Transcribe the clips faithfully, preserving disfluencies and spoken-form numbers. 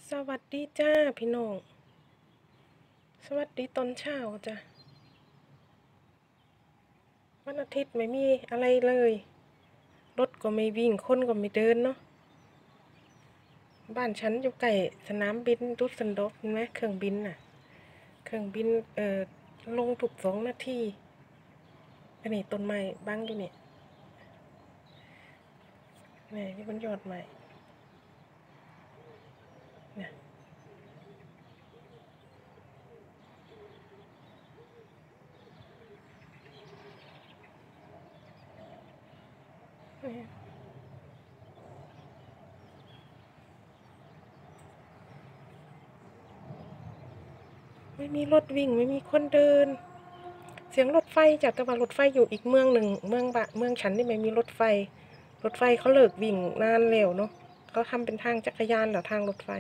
สวัสดีจ้าพี่น้องสวัสดีตอนเช้าจ้ะวันอาทิตย์ไม่มีอะไรเลยรถก็ไม่วิ่งคนก็ไม่เดินเนาะบ้านฉันอยู่ใกล้สนามบินดุสเซนโดร์ฟเห็นไหมเครื่องบินน่ะเครื่องบินเอ่อลงทุกสองนาทีอันนี้ต้นไม้บังอยู่เนี่ยนี่นี่บนยอดไม้เนี่ยไม่มีรถวิ่งไม่มีคนเดินเสียงรถไฟจากแต่ว่ารถไฟอยู่อีกเมืองหนึ่งเมืองบะเมืองฉันนี่ไม่มีรถไฟรถไฟเขาเลิกวิ่งนานแล้วเนาะเขาทำเป็นทางจักรยานหรือทางรถไฟ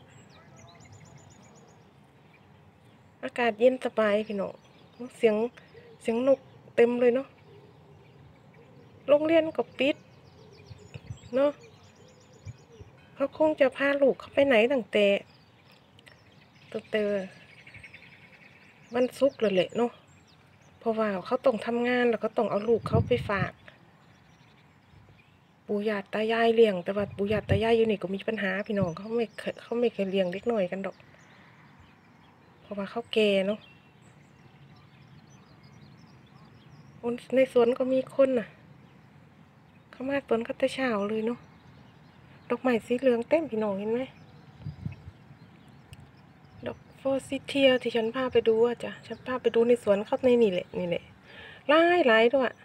อากาศเย็นสบายพี่น้องเสียงเสียงนกเต็มเลยเนาะโรงเรียนก็ปิดเนาะเขาคงจะพาลูกเขาไปไหนตั้งแต่ตั้งแต่วันศุกร์เลยแหละเนาะเพราะว่าเขาต้องทำงานแล้วก็ต้องเอาลูกเขาไปฝากปู่ย่าตายายเลี้ยงแต่ว่าปู่ย่าตายายอยู่นี่ก็มีปัญหาพี่น้องเขาไม่เคยเขาไม่เคยเลี้ยงเล็กน้อยกันดอกเพราะว่าเขาแก่เนาะในสวนก็มีคนน่ะเขามาสวนก็แต่เช้าเลยเนาะดอกไม้สีเหลืองเต็มพี่น้องเห็นไหมดอกโฟซิเทียที่ฉันพาไปดูอ่ะจ้ะฉันพาไปดูในสวนเขาในนี่แหละนี่แหละหลายหลายด้วย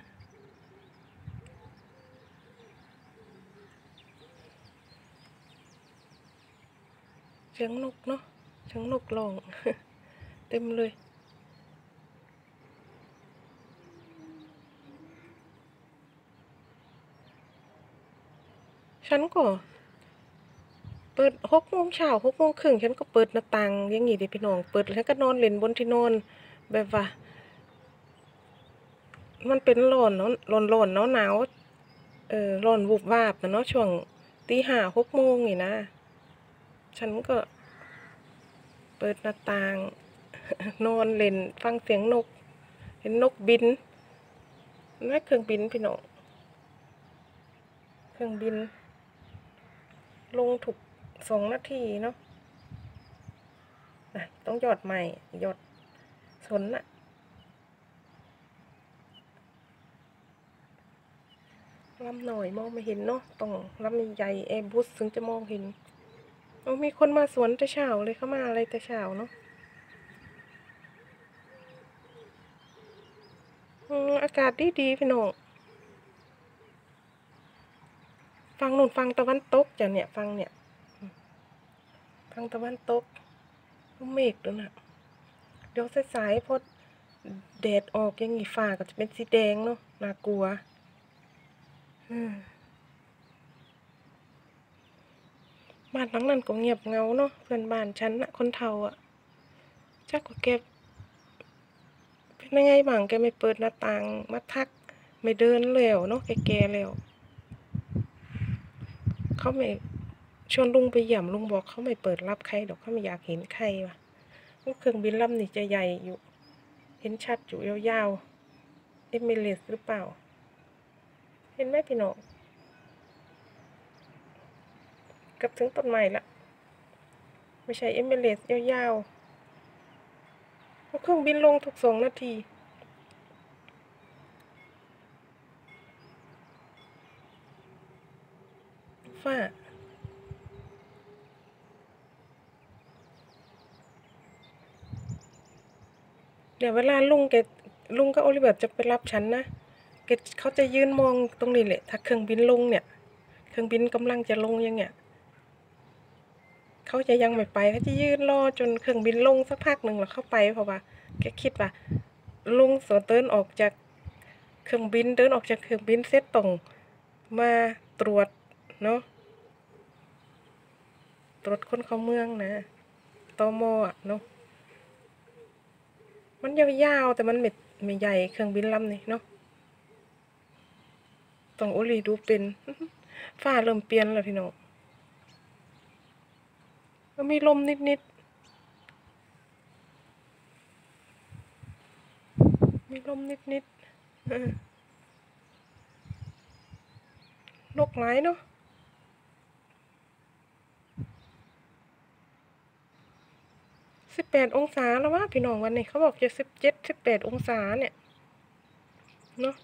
เสียงนกเนาะเสียงนกร้อง เต็มเลยฉันก็เปิดหกโมงเช้าหกโมงครึ่งฉันก็เปิดหน้าต่างอย่างงี้เด็พี่น้องเปิดแล้วก็นอนเล่นบนที่นอนแบบว่ามันเป็นร้อนเนาะร้อนร้อนเนาะหนาวเออร้อนวูบวาบเนาะช่วงตีห้าหกโมงนี่นะฉันก็เปิดหน้าต่างนอนเล่นฟังเสียงนกเห็นนกบินนั่นเครื่องบินพี่น้องเครื่องบินลงถูกสองนาทีเนาะต้องหยอดใหม่หยอดสนอะลำหน่อยมองไม่เห็นเนาะต้องลำใหญ่แอร์บูสถึงจะมองเห็นโอ้มีคนมาสวนแต่เช้าเลยเข้ามาอะไรแต่เช้าเนาะอืมอากาศดีดีพี่น้องฟังนู่นฟังตะวันตกจ้ะเนี่ยฟังเนี่ยฟังตะวันตกเมฆด้วยนะเดี๋ยวสายๆพอแดดออกยังงี้ฟ้าก็จะเป็นสีแดงเนาะน่ากลัวบ้านหลังนั้นก็เงียบเงาเนาะเพื่อนบ้านฉันนะคนเฒ่าอ่ะจักว่าแกเป็นยังไงบ้างแกไม่เปิดหน้าต่างมาทักไม่เดินแล้วเนาะแกแก่แล้วเขาไม่ชวนลุงไปเยี่ยมลุงบอกเขาไม่เปิดรับใครดอกเขาไม่อยากเห็นใครว่ะเครื่องบินลำนี่จะใหญ่อยู่เห็นชัดอยู่ยาวๆเอมิเรตส์หรือเปล่าเห็นไหมพี่น้องกับถึงต้นไม้ละไม่ใช่เอมิเรตส์ยาวๆเครื่องบินลงทุกสองนาทีฟ้าเดี๋ยวเวลาลุงแกลุงกับโอลิเวิร์ตจะไปรับฉันนะแกเขาจะยืนมองตรงนี้แหละถ้าเครื่องบินลงเนี่ยเครื่องบินกำลังจะลงยังเนี่ยเขาจะยังไม่ไปเขาจะยืนรอจนเครื่องบินลงสักพักหนึ่งแล้วเข้าไปเพราะว่าแกคิดว่าลุงสวนเดินออกจากเครื่องบินเดินออกจากเครื่องบินเสร็จตรงมาตรวจเนาะตรวจคนเข้าเมืองนะตมอ่ะเนาะมันยาวๆแต่มันไม่ไม่ใหญ่เครื่องบินลำนี่เนาะต้องโอลีดูเป็นฟ้าเริ่มเปลี่ยนแล้วพี่น้องก็มีลมนิดๆมีลมนิดๆนกหลายเนาะสิบแปดองศาแล้วว่าพี่น้องวันนี้เขาบอกจะสิบเจ็ดสิบแปดองศาเนี่ยเนาะ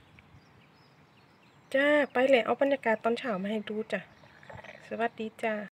จ้าไปเลยเอาบรรยากาศตอนเช้ามาให้ดูจ้ะสวัสดีจ้า